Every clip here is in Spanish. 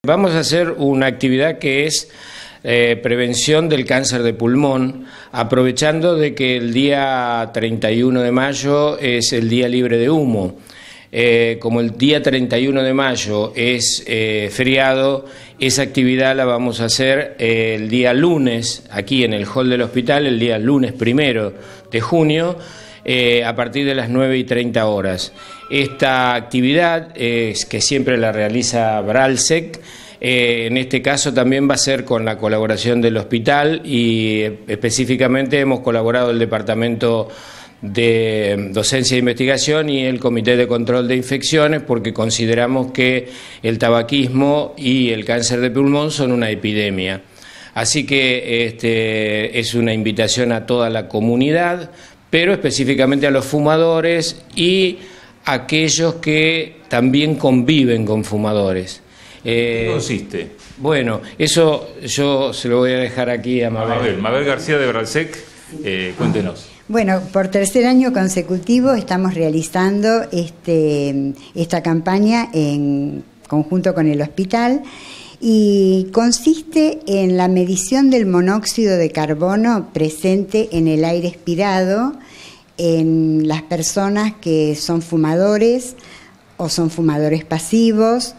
Vamos a hacer una actividad que es prevención del cáncer de pulmón, aprovechando de que el día 31 de mayo es el día libre de humo. Como el día 31 de mayo es feriado, esa actividad la vamos a hacer el día lunes, aquí en el hall del hospital, el día lunes 1 de junio, a partir de las 9:30 horas. Esta actividad, que siempre la realiza Bralsec, en este caso también va a ser con la colaboración del hospital y específicamente hemos colaborado el Departamento de Docencia e Investigación y el Comité de Control de Infecciones, porque consideramos que el tabaquismo y el cáncer de pulmón son una epidemia. Así que es una invitación a toda la comunidad, pero específicamente a los fumadores y a aquellos que también conviven con fumadores. ¿Qué consiste? Bueno, eso yo se lo voy a dejar aquí a Mabel. Mabel García de Bralsec, cuéntenos. Bueno, por tercer año consecutivo estamos realizando esta campaña en conjunto con el hospital y consiste en la medición del monóxido de carbono presente en el aire expirado en las personas que son fumadores o son fumadores pasivos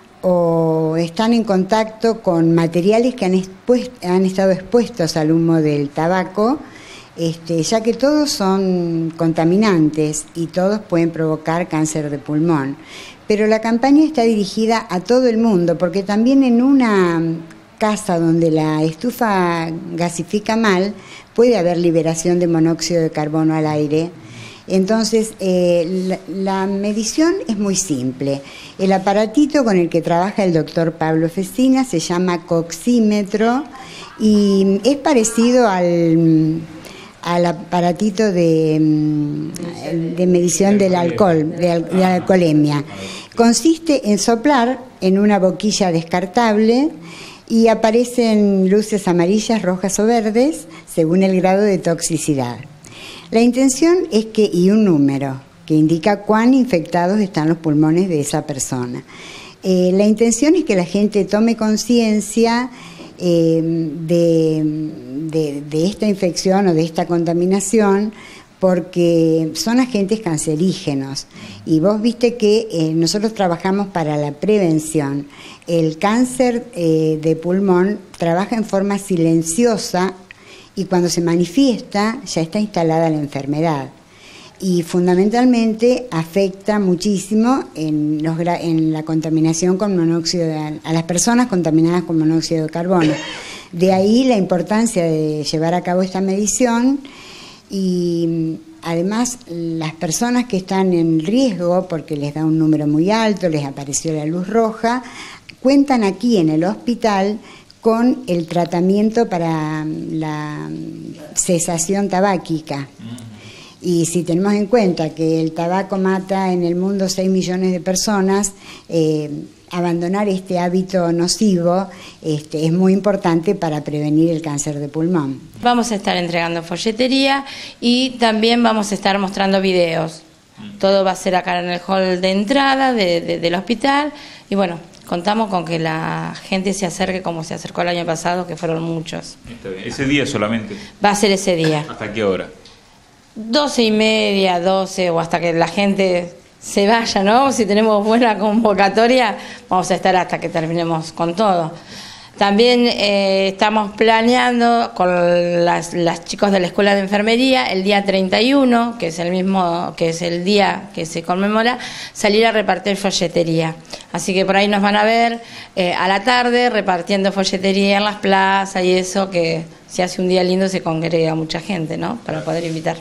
o están en contacto con materiales que han estado expuestos al humo del tabaco, ya que todos son contaminantes y todos pueden provocar cáncer de pulmón. Pero la campaña está dirigida a todo el mundo, porque también en una casa donde la estufa gasifica mal, puede haber liberación de monóxido de carbono al aire. Entonces, la medición es muy simple. El aparatito con el que trabaja el doctor Pablo Fecina se llama coxímetro y es parecido al aparatito de medición del alcohol, de la alcoholemia. Consiste en soplar en una boquilla descartable y aparecen luces amarillas, rojas o verdes según el grado de toxicidad. La intención es y un número que indica cuán infectados están los pulmones de esa persona. La intención es que la gente tome conciencia de esta infección o de esta contaminación, porque son agentes cancerígenos y vos viste que nosotros trabajamos para la prevención. El cáncer de pulmón trabaja en forma silenciosa y cuando se manifiesta ya está instalada la enfermedad y fundamentalmente afecta muchísimo en la contaminación con monóxido a las personas contaminadas con monóxido de carbono. De ahí la importancia de llevar a cabo esta medición y además las personas que están en riesgo porque les da un número muy alto, les apareció la luz roja, cuentan aquí en el hospital con el tratamiento para la cesación tabáquica. Y si tenemos en cuenta que el tabaco mata en el mundo 6 millones de personas, abandonar este hábito nocivo es muy importante para prevenir el cáncer de pulmón. Vamos a estar entregando folletería y también vamos a estar mostrando videos. Todo va a ser acá en el hall de entrada del hospital y bueno, contamos con que la gente se acerque como se acercó el año pasado, que fueron muchos. Está bien. ¿Ese día solamente? Va a ser ese día. ¿Hasta qué hora? 12:30, 12 o hasta que la gente se vaya, ¿no? Si tenemos buena convocatoria, vamos a estar hasta que terminemos con todo. También estamos planeando con las chicos de la Escuela de Enfermería el día 31, que es el día que se conmemora, salir a repartir folletería. Así que por ahí nos van a ver a la tarde repartiendo folletería en las plazas y eso, que si hace un día lindo se congrega mucha gente, ¿no? Para poder invitar.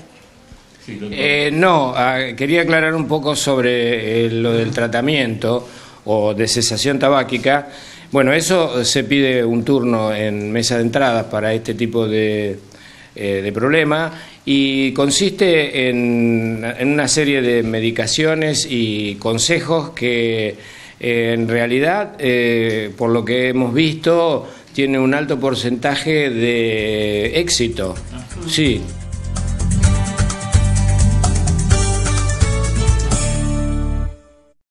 Quería aclarar un poco sobre lo del tratamiento o de cesación tabáquica. Bueno, eso se pide un turno en mesa de entradas para este tipo de problema y consiste en una serie de medicaciones y consejos que en realidad, por lo que hemos visto, tiene un alto porcentaje de éxito. Sí.